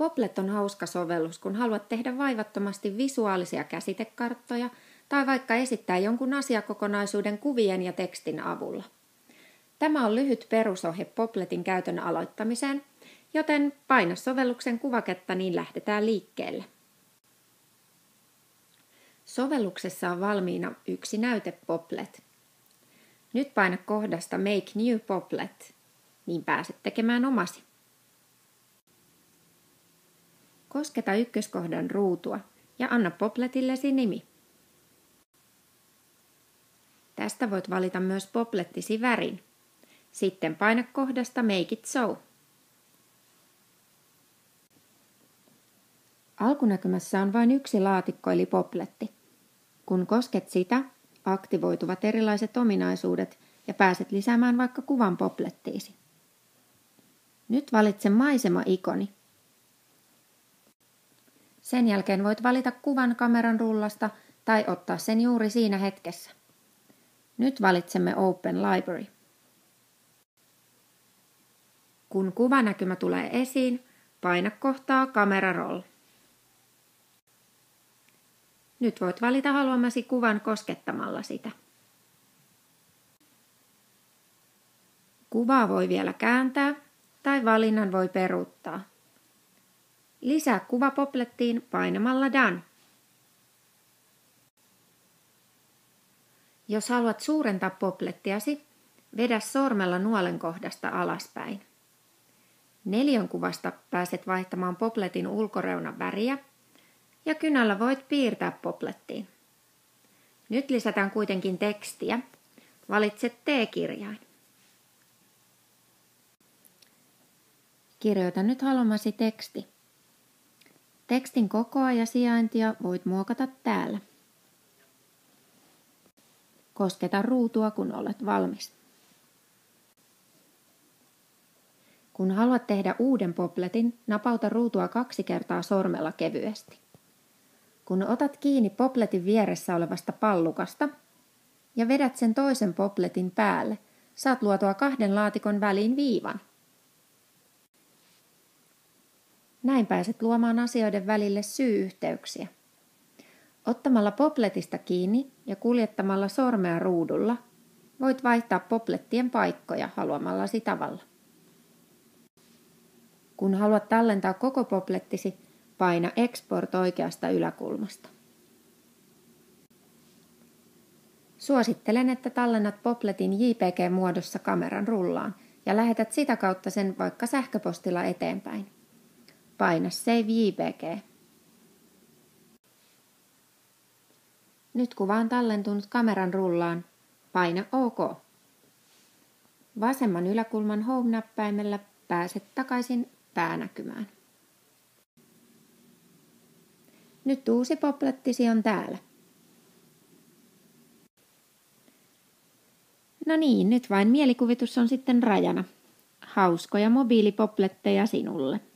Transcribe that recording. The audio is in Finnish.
Poplet on hauska sovellus, kun haluat tehdä vaivattomasti visuaalisia käsitekarttoja tai vaikka esittää jonkun asiakokonaisuuden kuvien ja tekstin avulla. Tämä on lyhyt perusohje Popletin käytön aloittamiseen, joten paina sovelluksen kuvaketta, niin lähdetään liikkeelle. Sovelluksessa on valmiina yksi näyte Poplet. Nyt paina kohdasta Make New Poplet, niin pääset tekemään omasi. Kosketa ykköskohdan ruutua ja anna Popletillesi nimi. Tästä voit valita myös Poplettisi värin. Sitten paina kohdasta Make it so. Alkunäkymässä on vain yksi laatikko eli Popletti. Kun kosket sitä, aktivoituvat erilaiset ominaisuudet ja pääset lisäämään vaikka kuvan Poplettiisi. Nyt valitse maisema-ikoni. Sen jälkeen voit valita kuvan kameran rullasta tai ottaa sen juuri siinä hetkessä. Nyt valitsemme Open Library. Kun kuvanäkymä tulee esiin, paina kohtaa Camera Roll. Nyt voit valita haluamasi kuvan koskettamalla sitä. Kuvaa voi vielä kääntää tai valinnan voi peruuttaa. Lisää kuva Poplettiin painamalla Done. Jos haluat suurentaa Poplettiasi, vedä sormella nuolen kohdasta alaspäin. Neliönkuvasta pääset vaihtamaan Popletin ulkoreunan väriä ja kynällä voit piirtää Poplettiin. Nyt lisätään kuitenkin tekstiä. Valitse T-kirjain. Kirjoita nyt haluamasi teksti. Tekstin kokoa ja sijaintia voit muokata täällä. Kosketa ruutua, kun olet valmis. Kun haluat tehdä uuden Popletin, napauta ruutua 2 kertaa sormella kevyesti. Kun otat kiinni Popletin vieressä olevasta pallukasta ja vedät sen toisen Popletin päälle, saat luotua 2 laatikon väliin viivan. Näin pääset luomaan asioiden välille syy-yhteyksiä. Ottamalla Popletista kiinni ja kuljettamalla sormea ruudulla voit vaihtaa Poplettien paikkoja haluamallasi tavalla. Kun haluat tallentaa koko Poplettisi, paina Export oikeasta yläkulmasta. Suosittelen, että tallennat Popletin JPG-muodossa kameran rullaan ja lähetät sitä kautta sen vaikka sähköpostilla eteenpäin. Paina Save JPG. Nyt kuva on tallentunut kameran rullaan. Paina OK. Vasemman yläkulman Home-näppäimellä pääset takaisin päänäkymään. Nyt uusi Poplettisi on täällä. No niin, nyt vain mielikuvitus on sitten rajana. Hauskoja mobiilipopletteja sinulle.